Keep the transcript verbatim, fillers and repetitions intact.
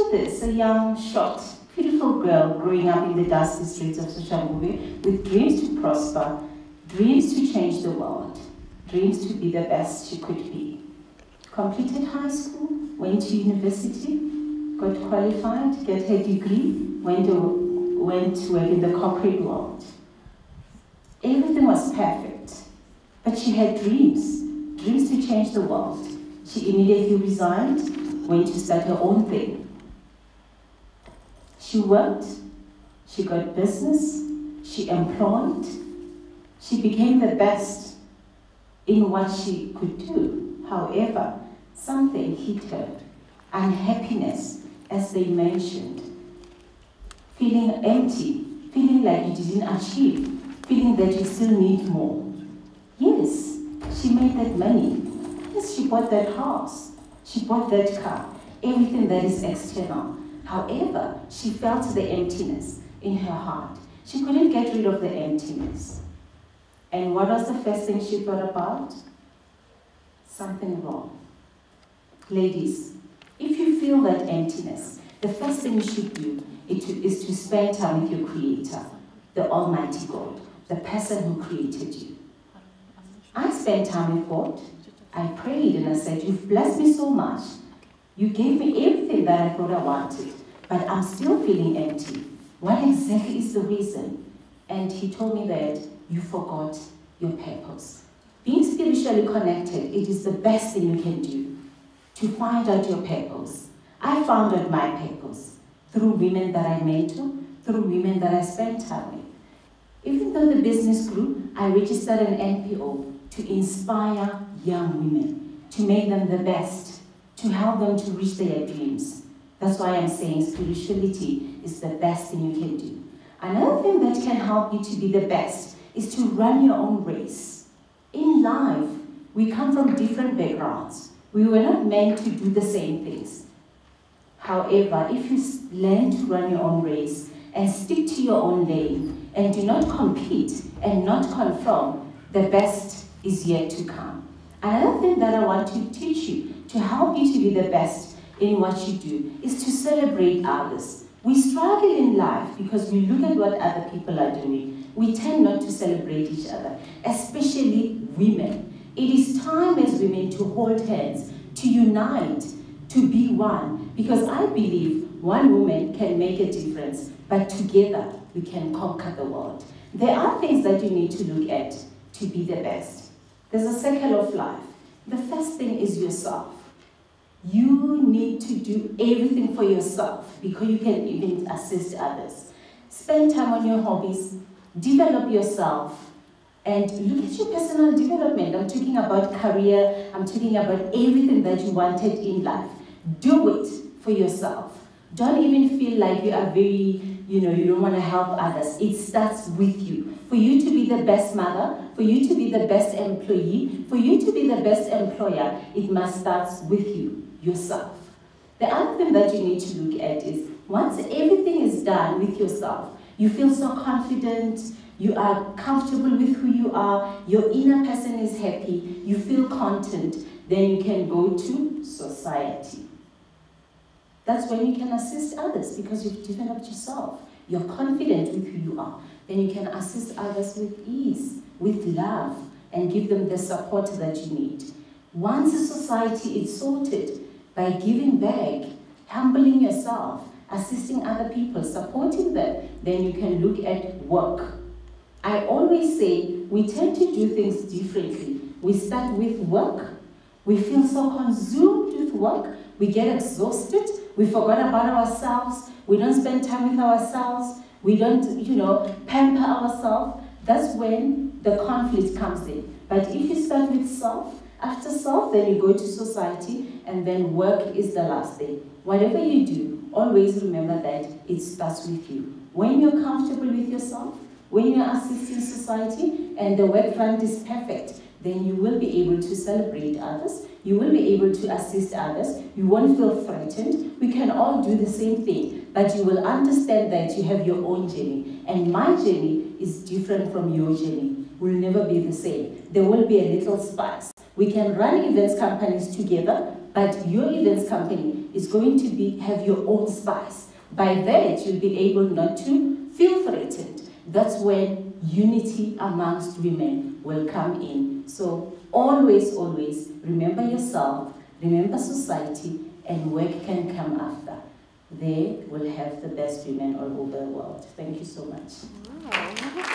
Picture this, a young, short, beautiful girl growing up in the dusty streets of Soshanguve with dreams to prosper, dreams to change the world, dreams to be the best she could be. Completed high school, went to university, got qualified, got her degree, went to, went to work in the corporate world. Everything was perfect, but she had dreams, dreams to change the world. She immediately resigned, went to start her own thing. She worked, she got business, she employed, she became the best in what she could do. However, something hit her, unhappiness, as they mentioned, feeling empty, feeling like you didn't achieve, feeling that you still need more. Yes, she made that money. Yes, she bought that house, she bought that car, everything that is external. However, she felt the emptiness in her heart. She couldn't get rid of the emptiness. And what was the first thing she thought about? Something wrong. Ladies, if you feel that emptiness, the first thing you should do is to, is to spend time with your Creator, the Almighty God, the person who created you. I spent time with God. I prayed and I said, you've blessed me so much. You gave me everything that I thought I wanted, but I'm still feeling empty. What exactly is the reason? And he told me that you forgot your purpose. Being spiritually connected, it is the best thing you can do to find out your purpose. I found out my purpose through women that I mentor, through women that I spend time with. Even though the business grew, I registered an N P O to inspire young women, to make them the best, to help them to reach their dreams. That's why I'm saying spirituality is the best thing you can do. Another thing that can help you to be the best is to run your own race. In life, we come from different backgrounds. We were not meant to do the same things. However, if you learn to run your own race and stick to your own lane and do not compete and not conform, the best is yet to come. Another thing that I want to teach you to help you to be the best in what you do is to celebrate others. We struggle in life because we look at what other people are doing. We tend not to celebrate each other, especially women. It is time as women to hold hands, to unite, to be one, because I believe one woman can make a difference, but together we can conquer the world. There are things that you need to look at to be the best. There's a circle of life. The first thing is yourself. You need to do everything for yourself because you can even assist others. Spend time on your hobbies, develop yourself, and look at your personal development. I'm talking about career, I'm talking about everything that you wanted in life. Do it for yourself. Don't even feel like you are very, you know, you don't want to help others. It starts with you. For you to be the best mother, for you to be the best employee, for you to be the best employer, it must start with you, yourself. The other thing that you need to look at is, once everything is done with yourself, you feel so confident, you are comfortable with who you are, your inner person is happy, you feel content, then you can go to society. That's when you can assist others because you've developed yourself. You're confident with who you are. Then you can assist others with ease, with love, and give them the support that you need. Once a society is sorted, by giving back, humbling yourself, assisting other people, supporting them, then you can look at work. I always say we tend to do things differently. We start with work, we feel so consumed with work, we get exhausted, we forgot about ourselves, we don't spend time with ourselves, we don't, you know, pamper ourselves. That's when the conflict comes in. But if you start with self, after self, then you go to society, and then work is the last thing. Whatever you do, always remember that it starts with you. When you're comfortable with yourself, when you're assisting society, and the work front is perfect, then you will be able to celebrate others, you will be able to assist others, you won't feel threatened. We can all do the same thing, but you will understand that you have your own journey, and my journey is different from your journey. We'll never be the same. There will be a little spice. We can run events companies together, But your events company is going to be have your own spice. By that, you'll be able not to feel threatened. That's when unity amongst women will come in. So always, always remember yourself, remember society, and work can come after. They will have the best women all over the world. Thank you so much. Wow.